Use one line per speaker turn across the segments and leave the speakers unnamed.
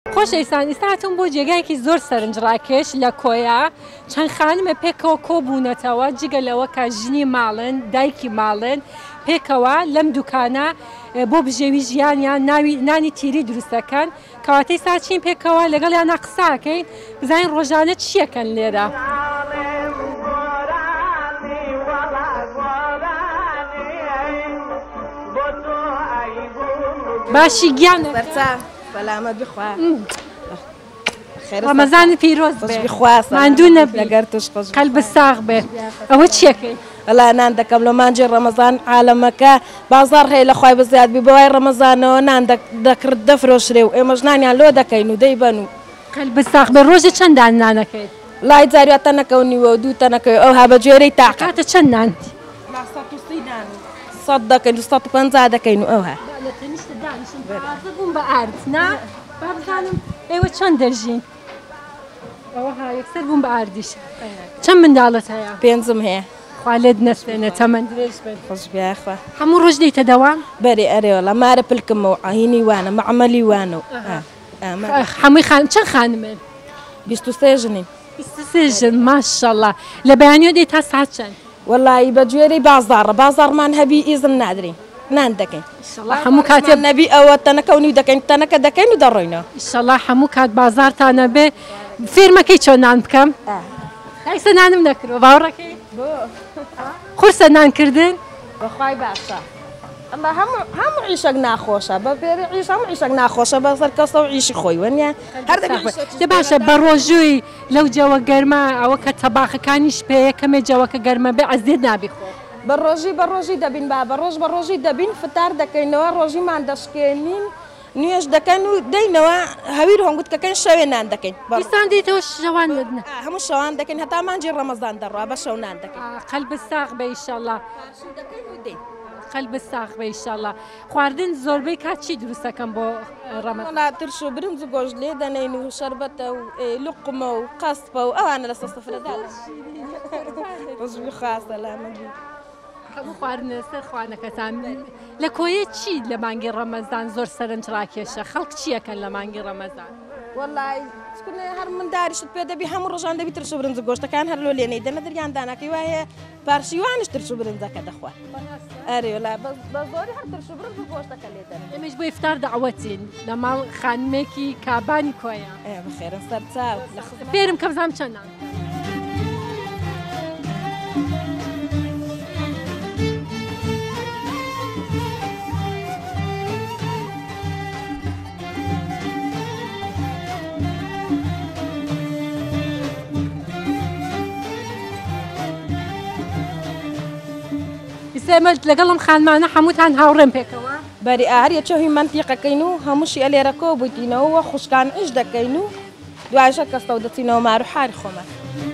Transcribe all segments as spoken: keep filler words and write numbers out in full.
خۆشەویستان ئێستاهاتوون بۆ جێگایەکی زۆر سەرنجڕاکێش لە کۆیا چەند خانمە پێکەوە کۆبوونەتەوە جگە لەوە کە ژنی ماڵن دایکی ماڵن پێکەوە لەم دوکانە بۆ بژێوی ژیانیان نانی تیری دروستەکەن کەواتەی ساچین پێکەوە لەگەڵیان قساکەین بزانین ڕۆژانە چیەکەن لێرە. باشی گیان
سلامت بخوا
ڕەمەزانی پیرۆز بێ ماندوو نەبی
لەگەر توش خۆش
قەلبت ساغ بێ ئەوە چیەکەی؟
ئەلا نان دەکەم لە مانجی ڕەمەزان عالەمەکە بازار هەیە لە خوای بزیاد بی بەوای ڕەمەزانەوە نان دەکرد دەفرۆشرێ و ئێمەش نانیان لۆ دەکەین و دەیبەن و
قەلبت ساغ بێ ڕۆژە چەندان نانەکەیت؟
لای جاریات تەنەکەونیوە و دوو تەنەکەی ئەو ها بە جوێرەی تاقاتە
چەند نانتی؟
سەد دەکەین و سەد و پەنجا دەکەین و ئەو ها
بووم بە ئارد نا با بزانم ئێوە چەند دەژین؟ ئەوە ها یەکسەر بووم بە ئاردیش چەند منداڵت هەیە؟
پێنجم هەیە
خوا لێت نەستێنێ تەمەند درێژ بێت
خۆش بیاخوا
هەموو ڕۆژ دەیتە دەوام؟
بەری ئەرێوەڵە مارە پلکمەوە ئاهینی وانە مەعمەلی وانە و
هەمووی خان چەند خانمن؟
بیست و سێ ژنین
بیست و سێ ژن ماشەڵڵا لە بەیانیۆ دەی تا سات چەند؟
وەڵی بە جوێرەی بازاڕە بازاڕمان هەبی ئیزم نادرین نان دەکەین
هەموو کاتێ
نەبی ئەوە تەنەکەونی دەکەین تەنەکە دەکەین و دەڕۆینەوە
ئیشەڵڵا هەموو کات بازارتانە بێ فێرمەکەی چۆن نان بکەم؟ دایسە نانم نەکردەوە باوەڕەکەی قورسە نانکردن؟
بەخوای باشە ئەمە هەموو عیشەک ناخۆشە بە پێری عیش هەموو عیشەک ناخۆشە بەسەر کەسە و عیشی خۆی وەنیە هەر
دە باشە بە ڕۆژووی لەو جەوە گەرمە ئەوە کە تەباخەکانیش پێ یەکەمێ جەوەکە گەرمە بێ ئەزێت نابی خۆ
بە ڕۆژی بە ڕۆژی دەبین با بە ڕۆژ بە ڕۆژی دەبین فتار دەکەینەوە ڕۆژیمان دەشکێنین نوێش دەکەن و دەینەوە هەویر هەنگوتکەکەین شەوێ نان دەکەین
دیستان دێتەوە شەوان دەدنە
هەموو شەوان دەکەین هەتا مانجی ڕەمەزان دەڕوا بە شەو نان دەکەین
قەلبت ساغ بێ ئیشەڵڵا قەلبت ساغ بێ ئیشەڵڵا خواردن زۆربەی کات چی دروستەکەم بۆ ڕەمەزان
ترش و برنج و گۆژ لێ دەنین و شەربەتە و لوقمە و قەسپە و ئەوانە لەسەر سفرەدا خوا سەلامەت
هەموو خواردنە سەر خوانەکەتان لە کۆیە چی لە مانگی ڕەمەزان زۆر سەرنجڕاکێشە خەڵک چیەکەن لە مانگی ڕەمەزان؟
وەڵای هەر من داریشت پێ دەبی هەموو ڕۆژان دەبی ترش و برنج و گۆشتەکان هەر لۆ لێنەی دەمە دەریان داناکەی وایە پارشیوانش ترش و برنجەکە دەخوا ئەرێ وەڵای بە زۆری هەر ترش و برنج و گۆشتەکە لێ دەنێ
ئێمەش بۆ ئیفتار دەعوەتین لە ماڵ خانمێکی کابانی کۆیە
بەخێرن سەر چاو
فێرم کە بزانم چەندان ئێمە لەگەڵم خانمانە هەمووتان هاوڕێم پێکەوە
بەری ئاهەریە چۆهی منتیقەکەین و هەمووشی ئەلێرەکەەوە بوویتینەوە خوشکان ئیش دەکەین و دوایشە کەستە و دەچینەوە مار و حاری خۆمە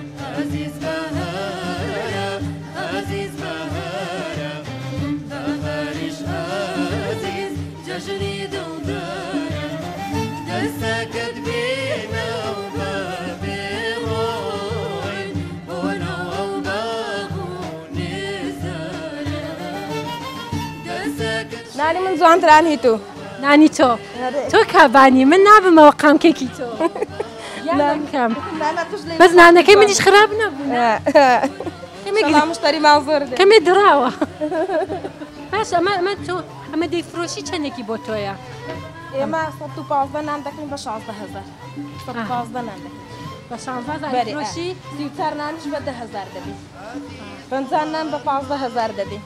نانی من جوانترانی تۆ
نانی تۆ تۆ کابانی من نابمەوە قامکێکی تۆ یانکەم بەس نانەکەی منیش خراپ نەبوو
مشتری مازۆر
کەمێ دراوە باش ئەمە ئەمە تۆ ئەمە دەیفرۆشی چەندێکی بۆ تۆیە؟
ئێمە سەد و پازدە نان دەکەین بە شازدە هەزار سەد و پازدە نان دەکەین
بە شازدە دەیفرۆشی
سیوتار نانیش بە دە هەزار دەبی پەنجا نان بە پازدە هەزار دەبی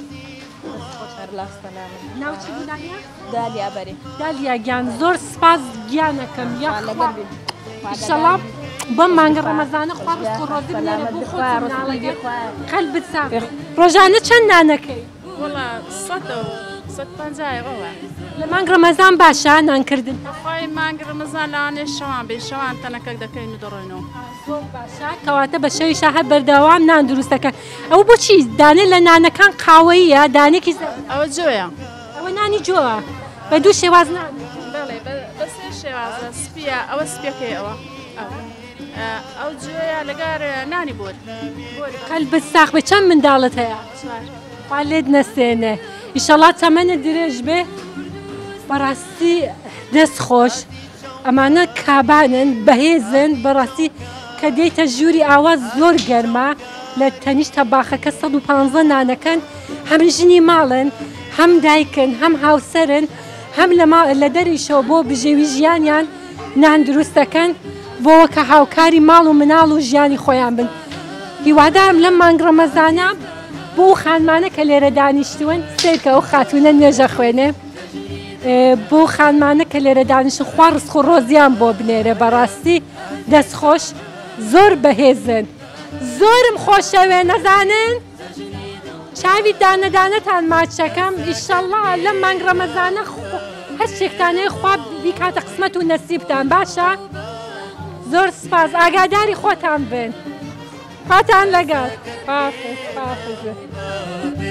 ناوچی بوونایە؟
دالیا بەری
دالیا گیان زۆر سپاس گیانەکەم یاخوا ئیشەڵڵا بەم مانگە ڕەمەزانە خوا ڕزق و ڕۆزی بنێرە بۆ خۆت ناڵەگەر قەلبت ساغ ڕۆژانە چەند نانەکەی؟
وەڵا سەد و سەد و پەنجایەوە
لە مانگ ڕەمەزان باشە نانکردن؟
خۆی مانگ ڕەمەزان لەوانێ شەوان بێ شەوان تەنەکەک دەکەین و دەڕۆینەوە
زۆر باشە کەواتە بە شەوی شاهە بەردەوام نان دروستەکە ئەو بۆچی دانێ لە نانەکان قاوەیە دانێکی
ئەوە جۆیە
ئەوە نانی جۆوە بە دوو شێواز نان
بەڵێ بە سێ شێوازە سپیە ئەوە سپیەکەی ئەوە ئەو جوێیە لەگەر نانی بۆر
قەلبت ساغ بێ چەند منداڵت هەیە؟ خوا لێت نەستێنێ ئیشەڵڵا تەمەنە درێژ بێ بەڕاستی دەست خۆش ئەمانە کابانن بەهێزن بەڕاستی کە دێیتە ژووری ئاوا زۆر گەرمە لە تەنیشتە باخەکە سەد و پانزە نانەکەن هەم ژنی ماڵن هەم دایکن هەم هاوسەرن هەم لە دەریشەوە بۆ بژێوی ژیانیان نان دروستەکەن بۆەوە کە هاوکاری ماڵ و مناڵ و ژیانی خۆیان بن. هیوادارم لەم مانگ ڕەمەزانە بۆ خانمانە کە لێرە دانیشتوون سێکە ئەو خاتونە نوێژە خوێنێ بۆ خانمانە کە لێرە دانیشتن خوا ڕزق و ڕۆزیان بۆ بنێرە بەڕاستی دەستخۆش زۆر بەهێزن زۆرم خۆشەوێ نەزانن چاوی دانەدانەتان ماچەکەم ئیشەڵڵا لەم مانگ ڕەمەزانە هەر شتێکتانەیە خوا بیکاتە قسمەت و نەسیبتان باشە زۆر سپاس ئاگاداری خۆتان بن خواتان لەگەڵ.